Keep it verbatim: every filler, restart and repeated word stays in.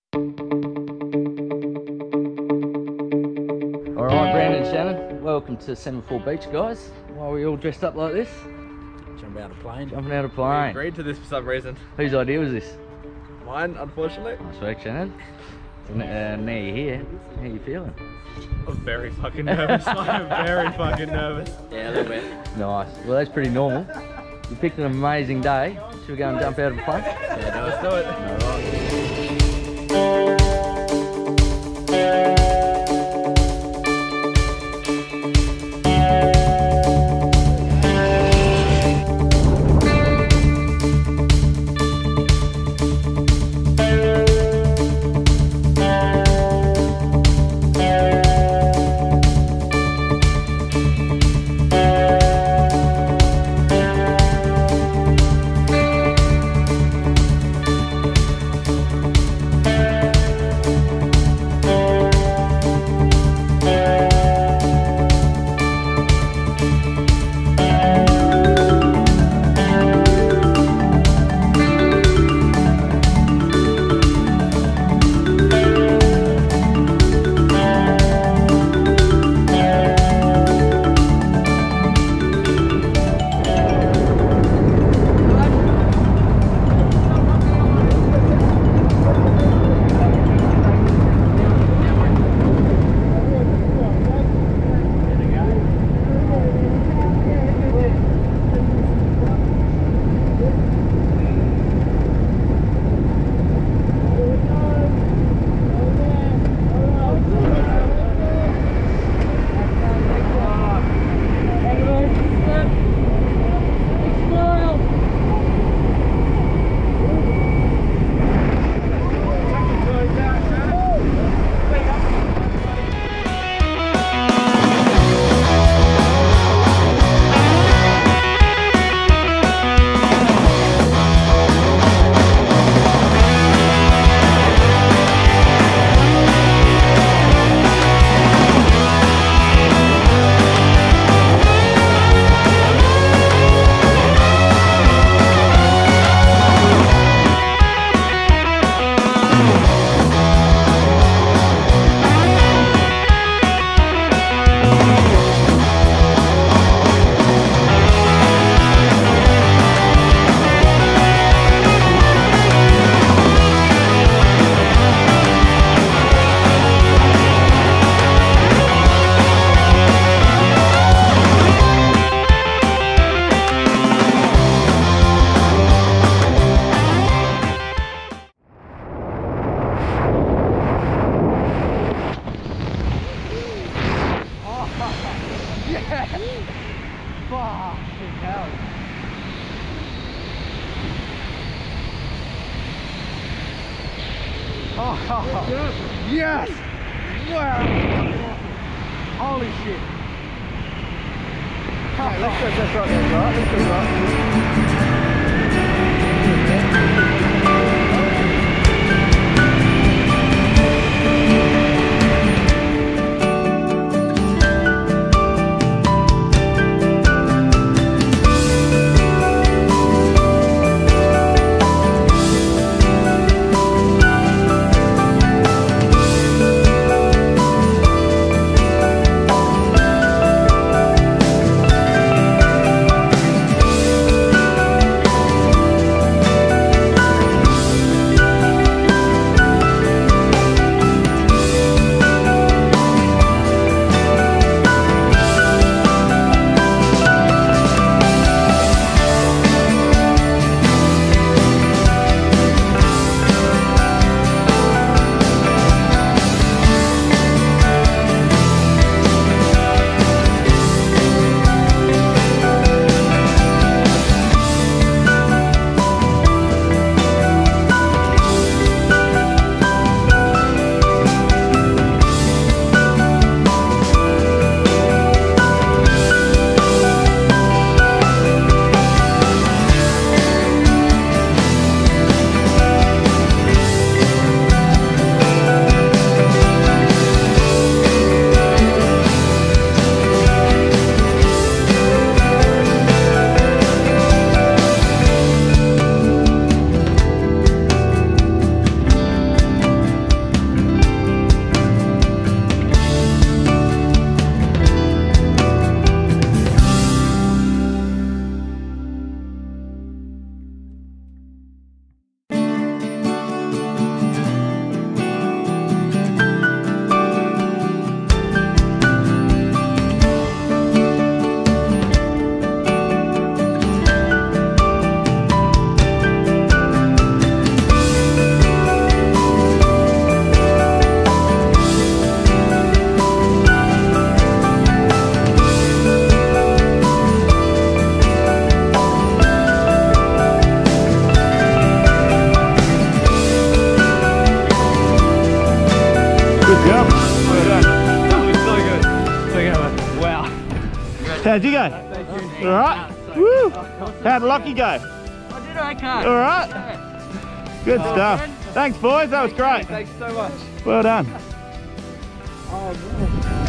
Alright, Brandon and Shannon, welcome to Semaphore Beach, guys. Why are we all dressed up like this? Jumping out of plane. Jumping out of I plane. agreed to this for some reason. Whose idea was this? Mine, unfortunately. Nice work, Shannon. And, uh, now you're here. How you feeling? I'm very fucking nervous. I am very fucking nervous. Yeah, a little bit. Nice. Well, that's pretty normal. You picked an amazing day. Should we go and jump out of a plane? Yeah, no, Let's do it. Alright. Oh, yes! Wow! Holy shit! Okay, let's go, let's go, let's go, let's go, let's go. How'd you go? Thank you. All right. Woo. How'd Lockie go? I did okay. All right. Good stuff. Thanks, boys. That was great. Thanks so much. Well done. Oh, man.